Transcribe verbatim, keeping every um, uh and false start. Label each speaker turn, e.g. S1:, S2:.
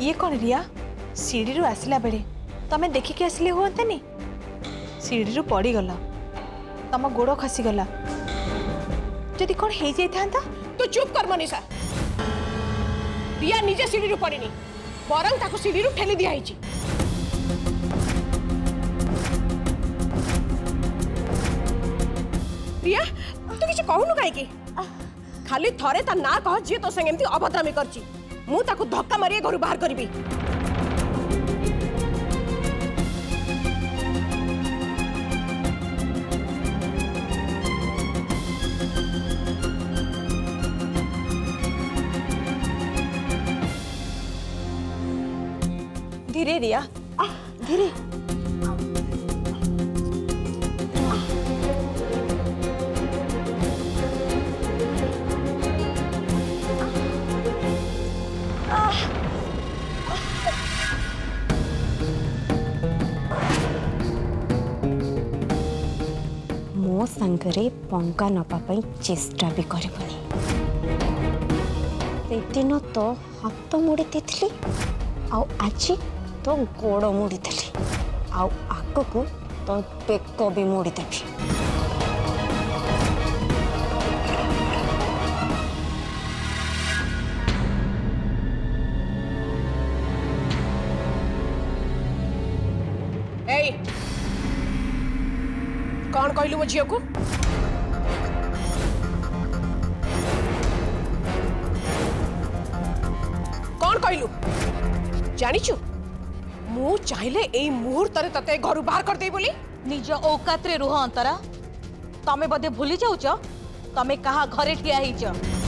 S1: ये कौन रिया सीढ़ी रू आसला बेले तमे देखिकी आसले हुआंतानी सीढ़ी रू पड़ी गला तम गोड़ खसी गला जदि कौन हो जाता।
S2: तू चुप कर मनीषा। रिया निजे सीढ़ी रू पड़ीनी बरंग ताको सीढ़ी रू ठेली दिया है। रिया तू किसी कहूनु कहीं खाली थरे ता ना कह जी तो संगे एमती अभद्रामी करची मु ताको धक्का मारिए घर बाहर करबी।
S1: धीरे रिया धीरे।
S3: मो संगरे पंगा नपाई चेष्टा भी करबनी। दिन तो हाथ मोड़ी देली आज तो गोड़ मोड़ी देली आग को तो बेक भी मोड़ी देवी।
S2: कौन कहलु मो झील को कौन कहलु जानिचु मु चाहिले एई मुहूर्त रे तते घर बाहर कर दे बोली।
S1: निज औकात रे रुह अंतरा तमे बदे भूली जाउछ तमे कहा घरे ठिया हिच।